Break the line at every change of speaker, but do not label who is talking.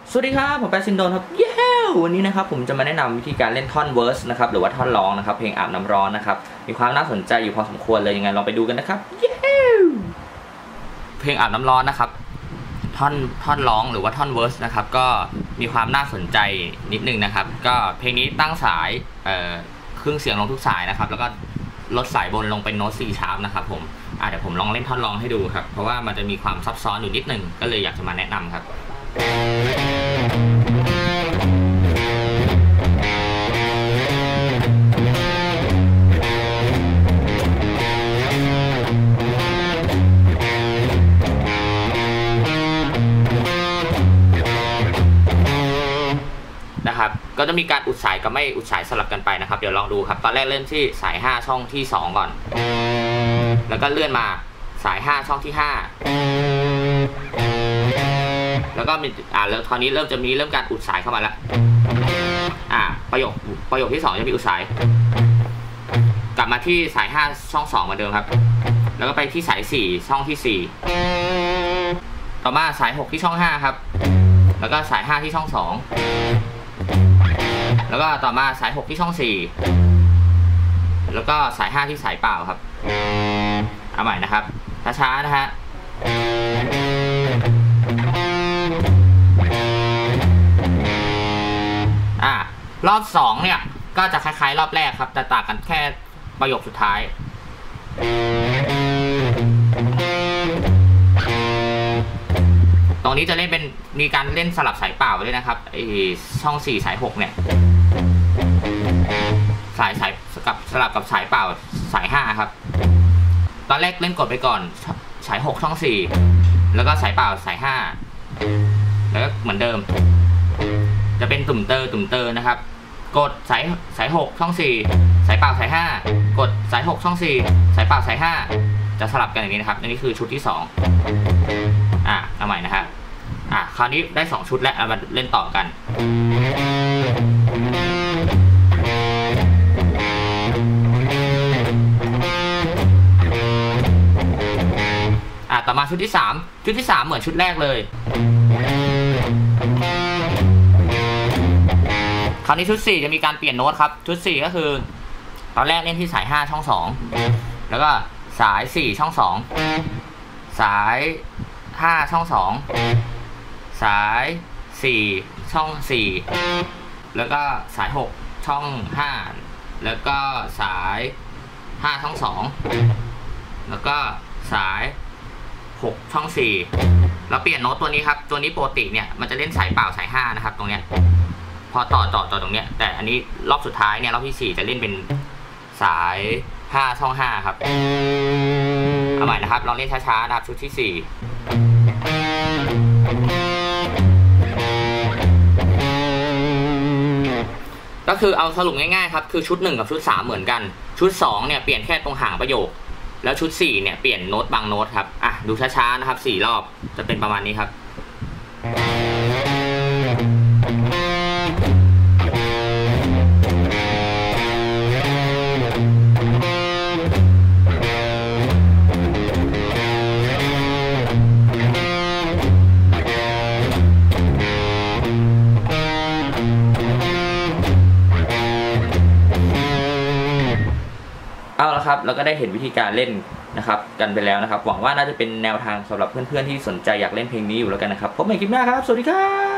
สวัสดีครับผมแปซินโดนครับเย้วันนี้นะครับผมจะมาแนะนำวิธีการเล่นท่อนเวิร์สนะครับหรือว่าท่อนร้องนะครับเพลงอาบน้ำร้อนนะครับมีความน่าสนใจอยู่พอสมควรเลยยังไงลองไปดูกันนะครับเย้เพลงอาบน้ำร้อนนะครับท่อนร้องหรือว่าท่อนเวิร์สนะครับก็มีความน่าสนใจนิดนึงนะครับก็เพลงนี้ตั้งสายเครื่องเสียงลงทุกสายนะครับแล้วก็ลดสายบนลงเป็นโน้ต4ชาร์ปนะครับผมเดี๋ยวผมลองเล่นท่อนร้องให้ดูครับเพราะว่ามันจะมีความซับซ้อนอยู่นิดนึงก็เลยอยากจะมาแนะนำครับนะครับก็จะมีการอุดสายกับไม่อุดสายสลับกันไปนะครับเดี๋ยวลองดูครับตอนแรกเริ่มที่สาย5ช่องที่2ก่อนแล้วก็เลื่อนมาสาย5ช่องที่5แล้วก็มีแล้วตอนนี้เริ่มการอุดสายเข้ามาแล้วประโยคที่2จะมีอุดสายกลับมาที่สาย5ช่อง2เหมือนเดิมครับแล้วก็ไปที่สาย4ช่องที่4ต่อมาสาย6ที่ช่อง5ครับแล้วก็สาย5ที่ช่อง2แล้วก็ต่อมาสาย6ที่ช่อง4แล้วก็สาย5ที่สายเปล่าครับเอาใหม่นะครับช้าๆนะฮะรอบ2เนี่ยก็จะคล้ายๆรอบแรกครับแต่ต่างกันแค่ประโยคสุดท้ายตรงนี้จะเล่นเป็นมีการเล่นสลับสายเปล่าด้วยนะครับช่อง4สาย6เนี่ยสลับกับสายเปล่าสาย5ครับตอนแรกเล่นกดไปก่อนสาย6ช่อง4แล้วก็สายเปล่าสาย5แล้วก็เหมือนเดิมจะเป็นตุ่มเตอร์นะครับกดสาย6ช่อง4สายเปล่าสาย5กดสาย6ช่อง4สายเปล่าสาย5จะสลับกันอย่างนี้นะครับอันนี้คือชุดที่2เอาใหม่นะครับคราวนี้ได้2ชุดแล้วเอามาเล่นต่อกันต่อมาชุดที่3เหมือนชุดแรกเลยคราวนี้ชุด4จะมีการเปลี่ยนโน้ตครับชุด4ก็คือตอนแรกเล่นที่สาย5ช่อง2แล้วก็สาย4ช่อง2สาย5ช่อง2สาย4ช่อง4แล้วก็สาย6ช่อง5แล้วก็สาย5ช่อง2แล้วก็สาย6ช่อง4แล้วเปลี่ยนโน้ตตัวนี้ครับตัวนี้ปกติเนี่ยมันจะเล่นสายเปล่าสาย5นะครับตรงเนี้ยพอต่อตรงเนี้ยแต่อันนี้รอบสุดท้ายเนี่ยรอบที่4จะเล่นเป็นสาย5ช่อง5ครับเอาใหม่นะครับลองเล่นช้าๆนะครับชุดที่4ก็คือเอาสรุปง่ายๆครับคือชุด1กับชุด3เหมือนกันชุด2เนี่ยเปลี่ยนแค่ตรงหางประโยคแล้วชุด4เนี่ยเปลี่ยนโน้ตบางโน้ตครับดูช้าๆนะครับ4รอบจะเป็นประมาณนี้ครับเอาละครับเราก็ได้เห็นวิธีการเล่นนะครับกันไปแล้วนะครับหวังว่าน่าจะเป็นแนวทางสำหรับเพื่อนๆที่สนใจอยากเล่นเพลงนี้อยู่แล้วกันนะครับพบกันใหม่คลิปหน้าครับสวัสดีครับ